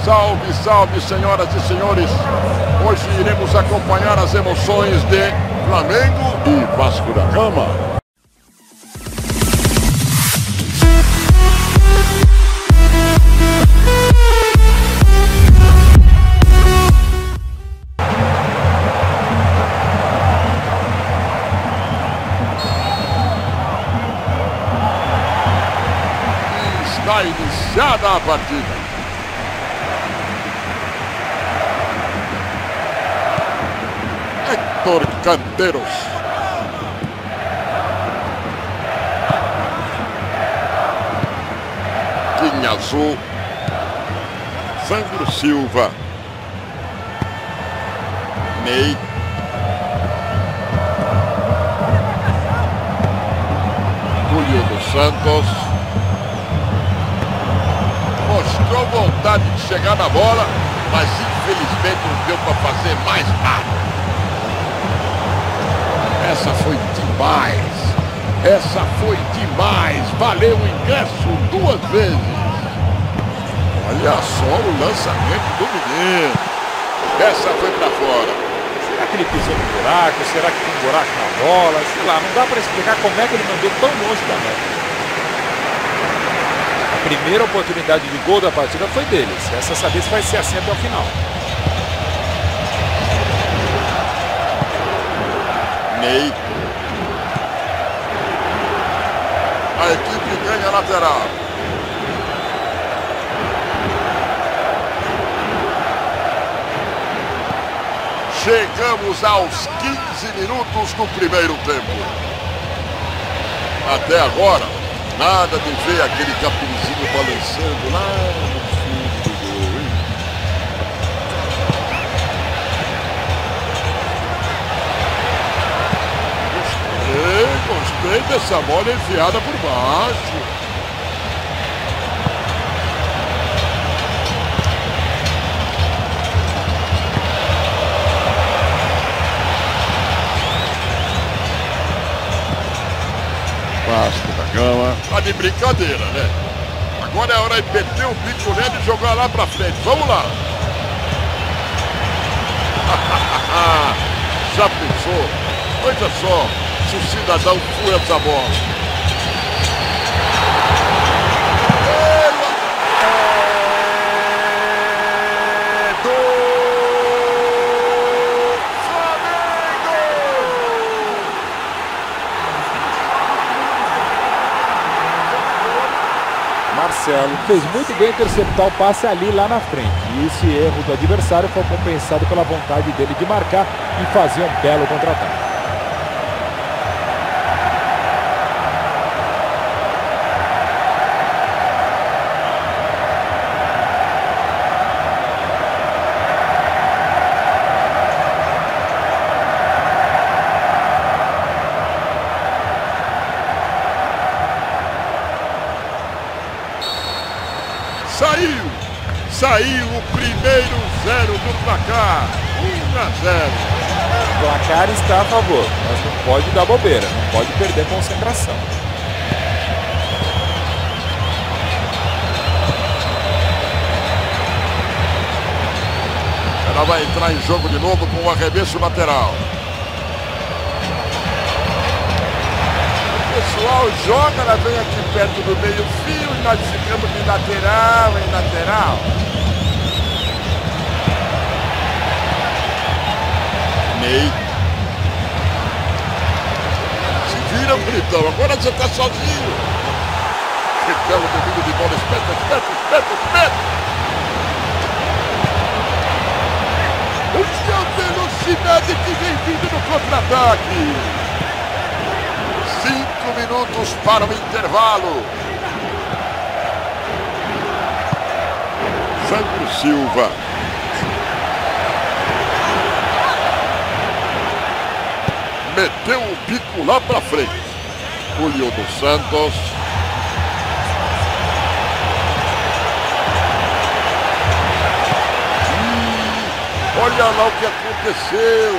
Salve, salve, senhoras e senhores. Hoje iremos acompanhar as emoções de Flamengo e Vasco da Gama. Está iniciada a partida. Héctor Canteiros. Quinha Azul. Sandro Silva. Ney. Julio dos Santos. Mostrou vontade de chegar na bola, mas infelizmente não deu para fazer mais nada. Essa foi demais. Essa foi demais. Valeu o ingresso 2 vezes. Olha só o lançamento do menino. Essa foi para fora. Será que ele pisou no buraco? Será que tem um buraco na bola? Sei lá, não dá para explicar como é que ele mandou tão longe da meta. A primeira oportunidade de gol da partida foi deles. Essa saber se vai ser assim até o final. Ney. A equipe ganha lateral. Chegamos aos 15 minutos do primeiro tempo. Até agora, nada de ver aquele capuzinho balançando lá no fundo do gol, hein? Gostei dessa bola enfiada por baixo. Vasco da Gama. Tá de brincadeira, né? Agora é hora de meter o bico nele e jogar lá pra frente. Vamos lá. Já pensou? Olha só. Se o cidadão fura essa bola. Marcelo fez muito bem interceptar o passe ali lá na frente. E esse erro do adversário foi compensado pela vontade dele de marcar e fazer um belo contra-ataque. Saiu o primeiro 0 do placar, 1-0. O placar está a favor, mas não pode dar bobeira, não pode perder concentração. Ela vai entrar em jogo de novo com o arremesso lateral. O pessoal joga, ela vem aqui perto do meio-fio e nós ficamos de lateral em lateral. Ney. Se vira, bonitão. Agora você tá sozinho. Que belo domínio de bola. Espeta. Olha a velocidade que vem vindo no contra-ataque. 5 minutos para o intervalo. Sandro Silva. Meteu o bico lá pra frente. Julio dos Santos. Olha lá o que aconteceu.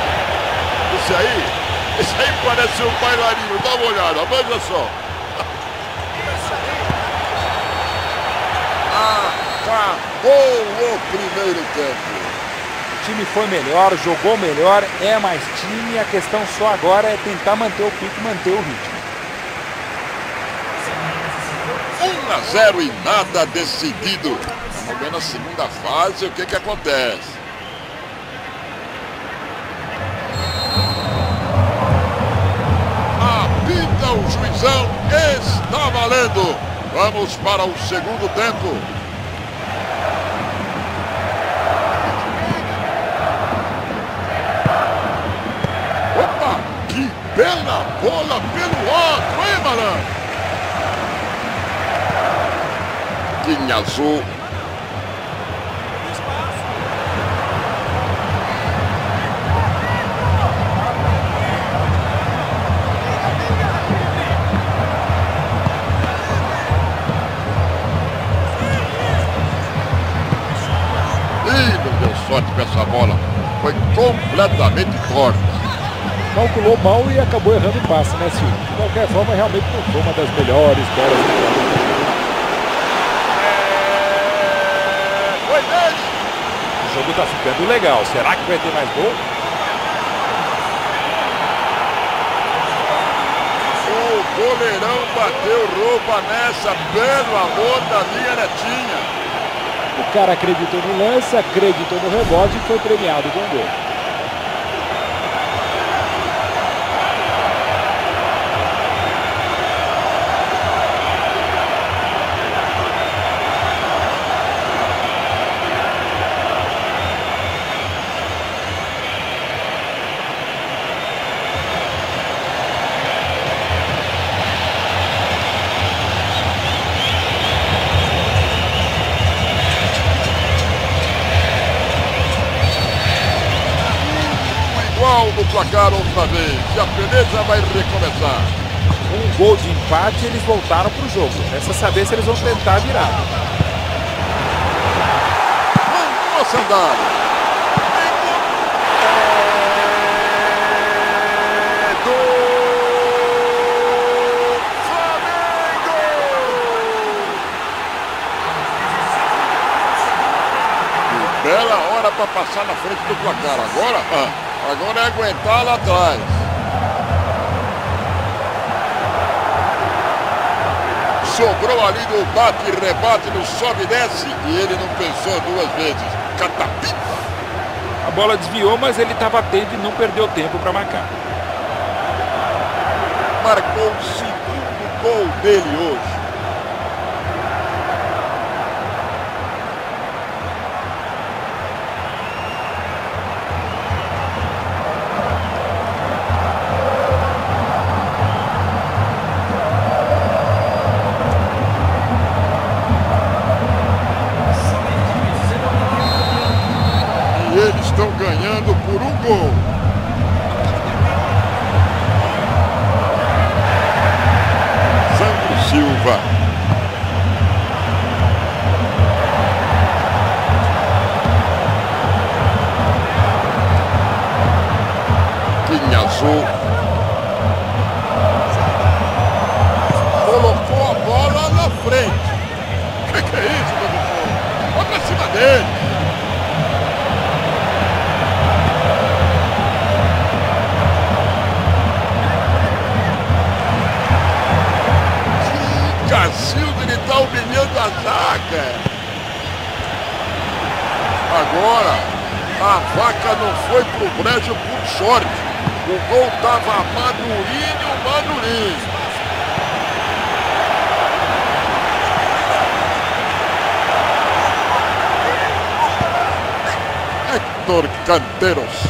Esse aí parece um bailarino. Dá uma olhada, veja só. Acabou o primeiro tempo. O time foi melhor, jogou melhor, é mais time. A questão só agora é tentar manter o pique, manter o ritmo. 1-0 e nada decidido. Vamos ver na segunda fase o que acontece. Apita o juizão, está valendo. Vamos para o segundo tempo. Opa, que bela bola pelo alto, hein, malandro? Linha azul. Não deu sorte com essa bola. Foi completamente torta. Calculou mal e acabou errando o passe, né, Silvio? De qualquer forma, realmente não foi uma das melhores bolas do Foi dele. O jogo tá ficando legal. Será que vai ter mais gol? O goleirão bateu roupa nessa, pelo amor da minha netinha. O cara acreditou no lance, acreditou no rebote e foi premiado com o gol. No placar outra vez, e a beleza vai recomeçar. Um gol de empate, eles voltaram para o jogo. Resta saber se eles vão tentar virar. Mandou a sandália. Do Flamengo! Que bela hora para passar na frente do placar. Agora é aguentar lá atrás. Sobrou ali no bate e rebate, no sobe e desce. E ele não pensou duas vezes. Catapita. A bola desviou, mas ele estava atento e não perdeu tempo para marcar. Marcou o segundo gol dele hoje. Eles estão ganhando por um gol. Sandro Silva. Linha azul. Colocou a bola na frente. Que é isso, meu irmão? Vai pra cima dele. Cacildo, ele tá humilhando a zaga. Agora, a vaca não foi pro brejo por sorte. O gol tava madurinho. Héctor Canteiros.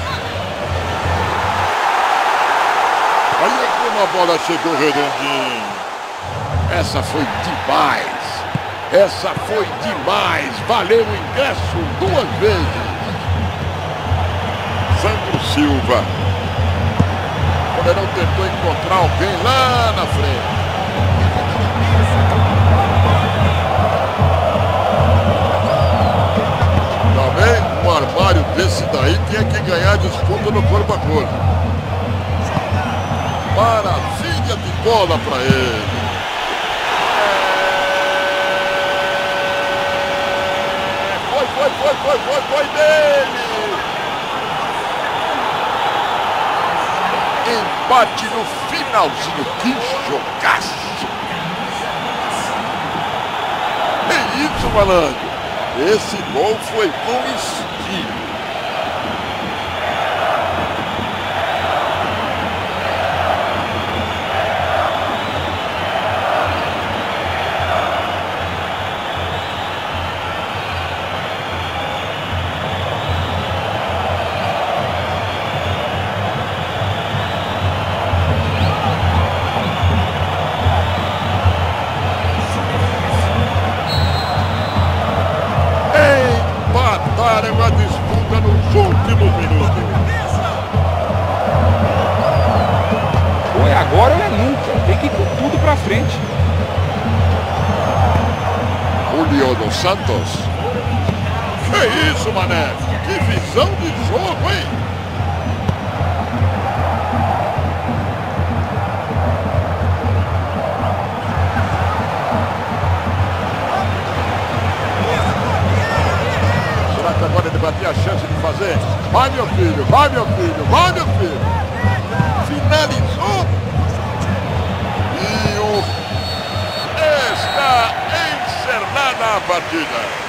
Olha como a bola chegou redondinho. Essa foi demais. Valeu o ingresso 2 vezes. Sandro Silva. O goleirão tentou encontrar alguém lá na frente. Também um armário desse daí tinha que ganhar disputa no corpo a corpo. Maravilha de bola para ele. empate no finalzinho. Que jogaço! É isso, malandro. Esse gol foi com estilo. Empataram a disputa nos últimos minutos. Ou é agora ou é nunca. Tem que ir com tudo pra frente. Julio dos Santos. Que isso, mané? Que visão de jogo, hein? Será que agora ele vai ter a chance de fazer? Vai, meu filho, vai, meu filho, vai, meu filho. Finalizou. E está encerrada a partida.